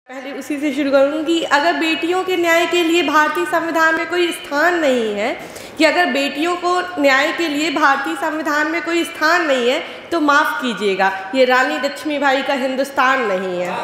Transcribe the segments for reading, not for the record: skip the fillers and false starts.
पहले उसी से शुरू करूँगी। अगर बेटियों के न्याय के लिए भारतीय संविधान में कोई स्थान नहीं है, कि अगर बेटियों को न्याय के लिए भारतीय संविधान में कोई स्थान नहीं है, तो माफ़ कीजिएगा, ये रानी लक्ष्मीबाई का हिंदुस्तान नहीं है।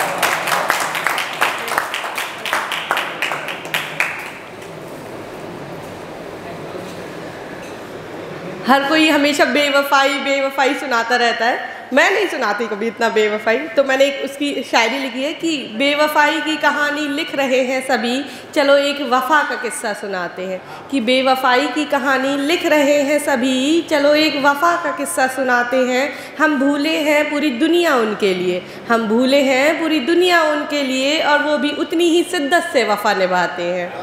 हर कोई हमेशा बेवफाई सुनाता रहता है। मैं नहीं सुनाती कभी इतना बेवफाई। तो मैंने एक उसकी शायरी लिखी है कि बेवफाई की कहानी लिख रहे हैं सभी, चलो एक वफ़ा का किस्सा सुनाते हैं। कि बेवफाई की कहानी लिख रहे हैं सभी, चलो एक वफ़ा का किस्सा सुनाते हैं। हम भूले हैं पूरी दुनिया उनके लिए, हम भूले हैं पूरी दुनिया उनके लिए, और वो भी उतनी ही शिद्दत से वफ़ा निभाते हैं।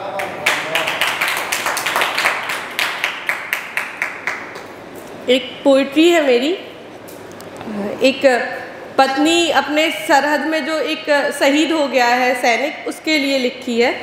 एक पोइट्री है मेरी, एक पत्नी अपने सरहद में जो एक शहीद हो गया है सैनिक, उसके लिए लिखी है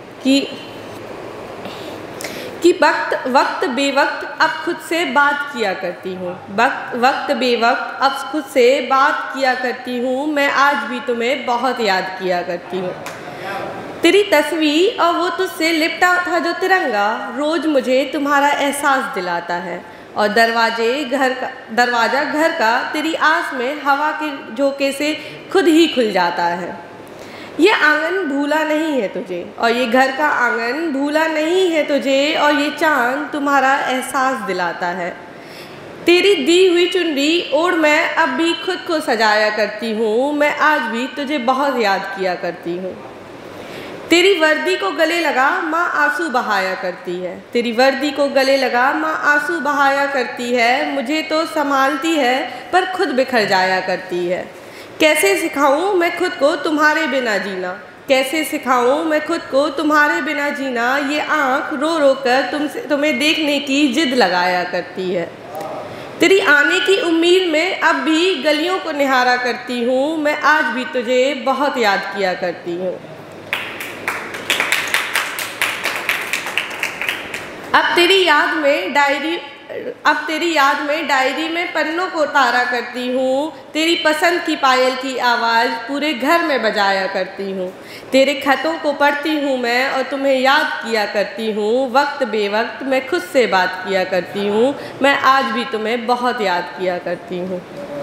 कि वक्त बेवक्त अब खुद से बात किया करती हूँ, वक्त बेवक्त अब खुद से बात किया करती हूँ। मैं आज भी तुम्हें बहुत याद किया करती हूँ। तेरी तस्वीर और वो तुझसे लिपटा था जो तिरंगा, रोज़ मुझे तुम्हारा एहसास दिलाता है। और दरवाज़ा घर का तेरी आस में हवा के झोंके से खुद ही खुल जाता है। ये आंगन भूला नहीं है तुझे, और ये घर का आंगन भूला नहीं है तुझे, और ये चाँद तुम्हारा एहसास दिलाता है। तेरी दी हुई चुनरी ओढ़ मैं अब भी खुद को सजाया करती हूँ। मैं आज भी तुझे बहुत याद किया करती हूँ। तेरी वर्दी को गले लगा माँ आंसू बहाया करती है, तेरी वर्दी को गले लगा माँ आंसू बहाया करती है। मुझे तो संभालती है पर खुद बिखर जाया करती है। कैसे सिखाऊं मैं खुद को तुम्हारे बिना जीना, कैसे सिखाऊं मैं खुद को तुम्हारे बिना जीना। ये आँख रो रो कर तुम्हें देखने की जिद लगाया करती है। तेरी आने की उम्मीद में अब भी गलियों को निहारा करती हूँ। मैं आज भी तुझे बहुत याद किया करती हूँ। अब तेरी याद में डायरी में पन्नों को तारा करती हूँ। तेरी पसंद की पायल की आवाज़ पूरे घर में बजाया करती हूँ। तेरे खतों को पढ़ती हूँ मैं और तुम्हें याद किया करती हूँ। वक्त बेवक्त मैं खुद से बात किया करती हूँ। मैं आज भी तुम्हें बहुत याद किया करती हूँ।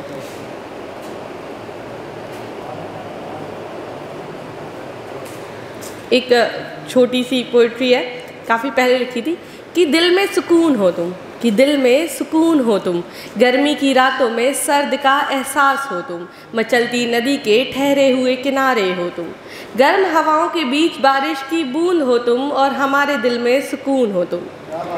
एक छोटी सी पोइट्री है, काफ़ी पहले लिखी थी। कि दिल में सुकून हो तुम, कि दिल में सुकून हो तुम, गर्मी की रातों में सर्द का एहसास हो तुम। मचलती नदी के ठहरे हुए किनारे हो तुम, गर्म हवाओं के बीच बारिश की बूंद हो तुम, और हमारे दिल में सुकून हो तुम।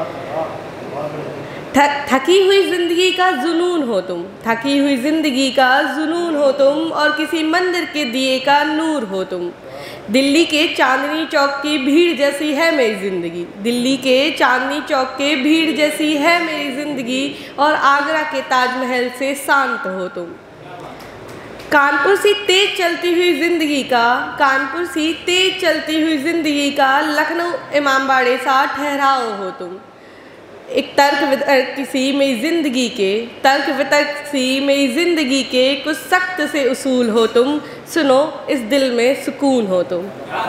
थकी हुई जिंदगी का जुनून हो तुम, थकी हुई जिंदगी का जुनून हो तुम, और किसी मंदिर के दिए का नूर हो तुम। दिल्ली के चांदनी चौक की भीड़ जैसी है मेरी ज़िंदगी, दिल्ली के चांदनी चौक के भीड़ जैसी है मेरी ज़िंदगी, और आगरा के ताजमहल से शांत हो तुम। कानपुर सी तेज चलती हुई ज़िंदगी का, कानपुर सी तेज चलती हुई ज़िंदगी का, लखनऊ इमामबाड़े सा ठहराव हो तुम। एक तर्क वितर्क सी मेरी ज़िंदगी के, तर्क वितर्क सी मेरी ज़िंदगी के कुछ सख्त से उसूल हो तुम। सुनो इस दिल में सुकून हो तुम।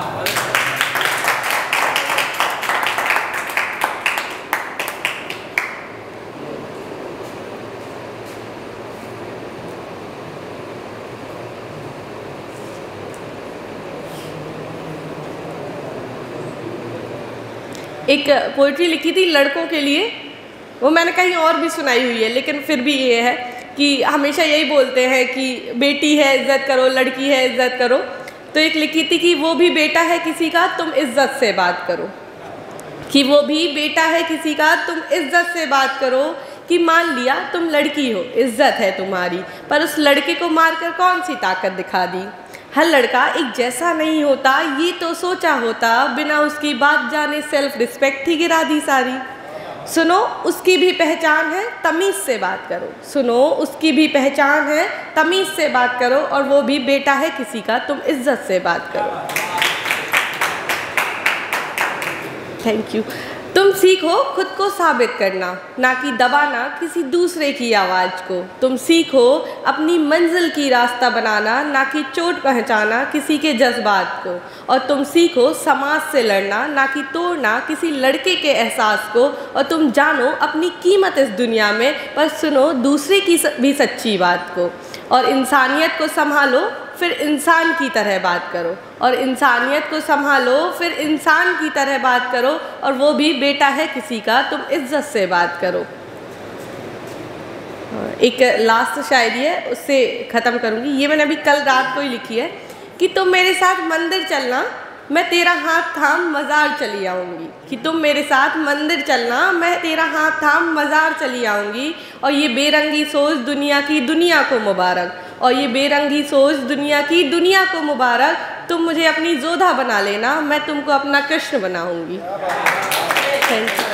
एक पोइट्री लिखी थी लड़कों के लिए, वो मैंने कहीं और भी सुनाई हुई है, लेकिन फिर भी ये है कि हमेशा यही बोलते हैं कि बेटी है इज़्ज़त करो, लड़की है इज़्ज़त करो। तो एक लिखी थी कि वो भी बेटा है किसी का, तुम इज़्ज़त से बात करो। कि वो भी बेटा है किसी का, तुम इज़्ज़त से बात करो। कि मान लिया तुम लड़की हो, इज़्ज़त है तुम्हारी, पर उस लड़के को मारकर कौन सी ताकत दिखा दी। हर लड़का एक जैसा नहीं होता, ये तो सोचा होता, बिना उसकी बात जाने सेल्फ रिस्पेक्ट ही गिरा दी सारी। सुनो उसकी भी पहचान है, तमीज़ से बात करो। सुनो उसकी भी पहचान है, तमीज़ से बात करो, और वो भी बेटा है किसी का, तुम इज़्ज़त से बात करो। Thank you. तुम सीखो खुद को साबित करना, ना कि दबाना किसी दूसरे की आवाज़ को। तुम सीखो अपनी मंजिल की रास्ता बनाना, ना कि चोट पहुंचाना किसी के जज्बात को। और तुम सीखो समाज से लड़ना, ना कि तोड़ना किसी लड़के के एहसास को। और तुम जानो अपनी कीमत इस दुनिया में, पर सुनो दूसरे की भी सच्ची बात को। और इंसानियत को संभालो फिर इंसान की तरह बात करो। और इंसानियत को संभालो फिर इंसान की तरह बात करो। और वो भी बेटा है किसी का, तुम इज्जत से बात करो। एक लास्ट शायरी है, उससे ख़त्म करूँगी। ये मैंने अभी कल रात को ही लिखी है कि तुम मेरे साथ मंदिर चलना, मैं तेरा हाथ थाम मज़ार चली आऊँगी। कि तुम मेरे साथ मंदिर चलना, मैं तेरा हाथ थाम मज़ार चली आऊँगी। और ये बेरंगी सोच दुनिया की दुनिया को मुबारक। और ये बेरंगी सोच दुनिया की दुनिया को मुबारक। तुम मुझे अपनी जोधा बना लेना, मैं तुमको अपना कृष्ण बनाऊँगी। Thank you.